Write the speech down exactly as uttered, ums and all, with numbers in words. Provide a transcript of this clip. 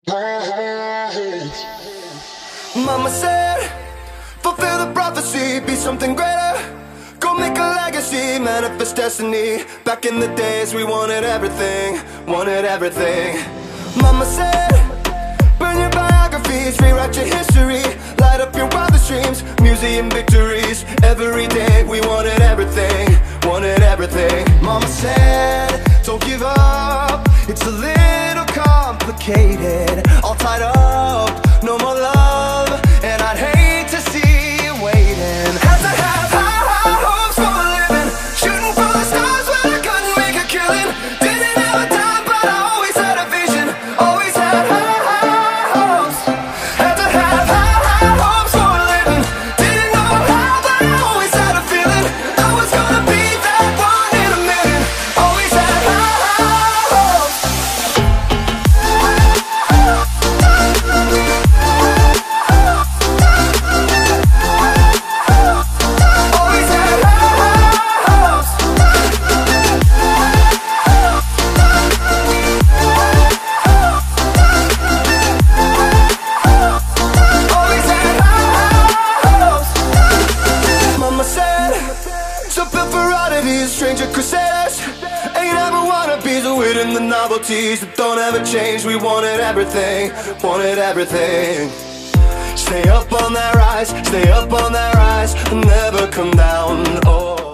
Mama said, fulfill the prophecy, be something greater. Go make a legacy, manifest destiny. Back in the days we wanted everything, wanted everything. Mama said, burn your biographies, rewrite your history. Light up your wildest dreams, museum victories. Every day we wanted everything, wanted everything. Mama said, don't give up, it's a little complicated. All tied up, no more love, and I'd hate to see you waiting. Had to have high, high hopes for a living, shooting for the stars when I couldn't make a killing. Didn't have a dime, but I always had a vision, always had high, high hopes. Had to have high, high hopes for a living, didn't know how, but I always had a feeling I was gonna be that one in a million. Always had high, high hopes. Stranger crusaders, ain't ever wannabes, but within the novelties that don't ever change. We wanted everything, wanted everything. Stay up on that rise, stay up on that rise, and never come down. Oh.